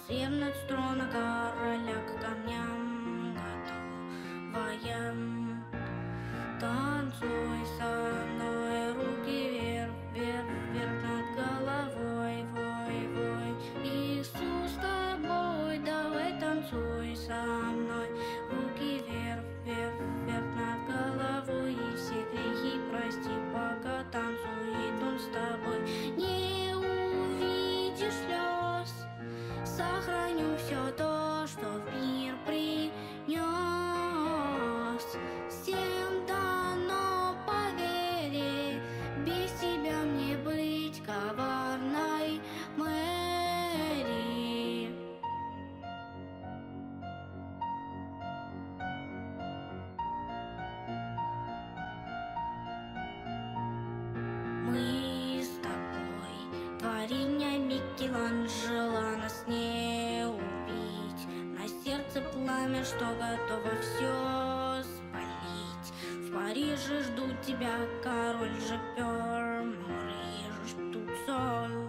Свернуть строна короля к камням готовая. Танцуй со мной, руки вверх, вверх, вверх над головой, вой, вой. Иисус с тобой, давай танцуй со мной, руки вверх, вверх, вверх над головой. И все грехи прости, пока танцует Он с тобой. Не увидишь слез, сохраню все то, что в мир принес. Всем дано по вере, без тебя мне быть коварной Мэри. Мы с тобой творение Микеланджело, нас не убить. На сердце пламя, что готово все спалить. В Париже ждут тебя король Жапер, море ждут соль.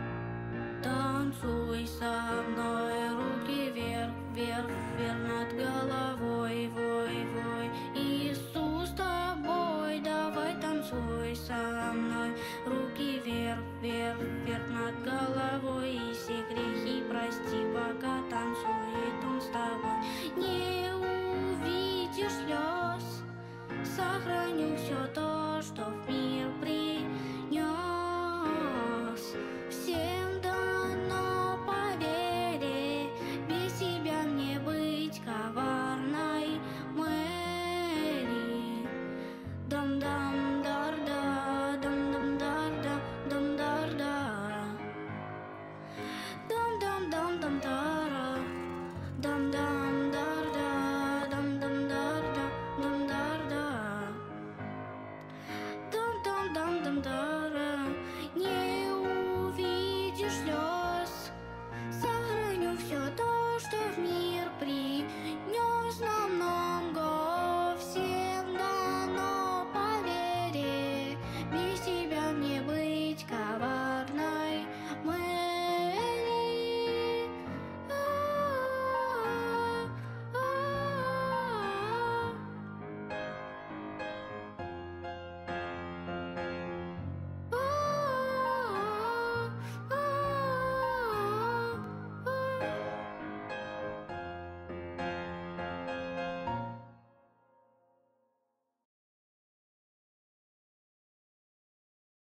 Танцуй со мной, руки вверх, вверх, вверх над головой, вой, вой. Иисус с тобой, давай танцуй со мной, руки вверх, вверх, вверх над головой. И все грехи прости, пока танцует Он с тобой. Не увидишь слез, сохраню все то, что в мир принес. Всем дано по вере, без тебя мне быть коварной Мэри. Дам-дам-дар-да, дам-дам-дар-да, дам-дар-да. Дам-дам-дам-дам-дара, дам-дам.